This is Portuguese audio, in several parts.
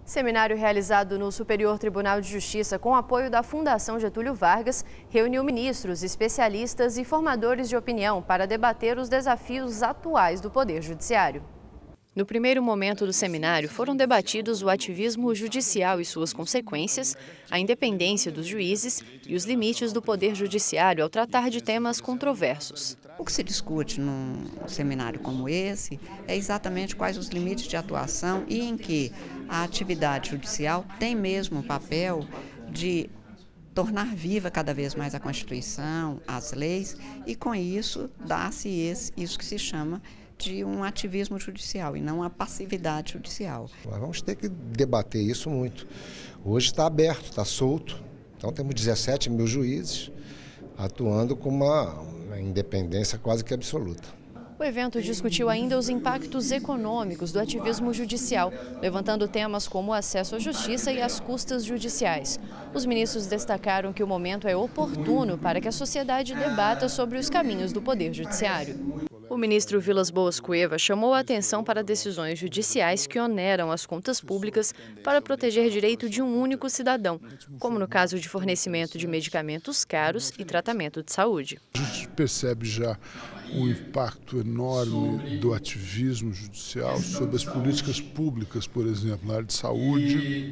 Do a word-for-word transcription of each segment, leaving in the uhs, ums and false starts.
Seminário realizado no Superior Tribunal de Justiça com apoio da Fundação Getúlio Vargas reuniu ministros, especialistas e formadores de opinião para debater os desafios atuais do Poder Judiciário. No primeiro momento do seminário foram debatidos o ativismo judicial e suas consequências, a independência dos juízes e os limites do Poder Judiciário ao tratar de temas controversos. O que se discute num seminário como esse é exatamente quais os limites de atuação e em que a atividade judicial tem mesmo o papel de tornar viva cada vez mais a Constituição, as leis, e com isso dá-se isso que se chama de um ativismo judicial e não a passividade judicial. Nós vamos ter que debater isso muito. Hoje está aberto, está solto, então temos dezessete mil juízes atuando com uma, uma independência quase que absoluta. O evento discutiu ainda os impactos econômicos do ativismo judicial, levantando temas como o acesso à justiça e as custas judiciais. Os ministros destacaram que o momento é oportuno para que a sociedade debata sobre os caminhos do Poder Judiciário. O ministro Vilas Boas Cueva chamou a atenção para decisões judiciais que oneram as contas públicas para proteger direito de um único cidadão, como no caso de fornecimento de medicamentos caros e tratamento de saúde. A gente percebe já o impacto enorme do ativismo judicial sobre as políticas públicas, por exemplo, na área de saúde.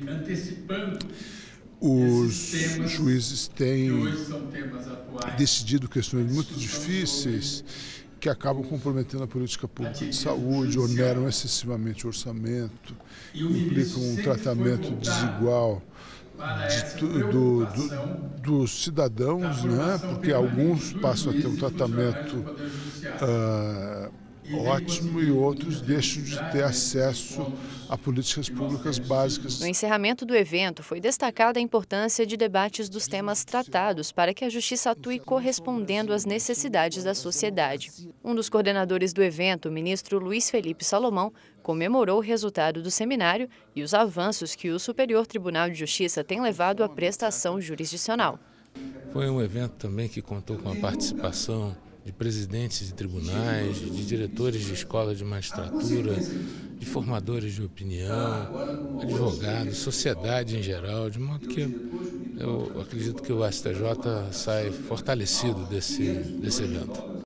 Os juízes têm decidido questões muito difíceis que acabam comprometendo a política pública de saúde, oneram excessivamente o orçamento, implicam um tratamento desigual de, do, do, dos cidadãos, né? Porque alguns passam a ter um tratamento uh, ótimo e outros deixam de ter acesso a políticas públicas básicas. No encerramento do evento, foi destacada a importância de debates dos temas tratados para que a justiça atue correspondendo às necessidades da sociedade. Um dos coordenadores do evento, o ministro Luiz Felipe Salomão, comemorou o resultado do seminário e os avanços que o Superior Tribunal de Justiça tem levado à prestação jurisdicional. Foi um evento também que contou com a participação de presidentes de tribunais, de diretores de escola de magistratura, de formadores de opinião, advogados, sociedade em geral, de modo que eu acredito que o S T J sai fortalecido desse, desse evento.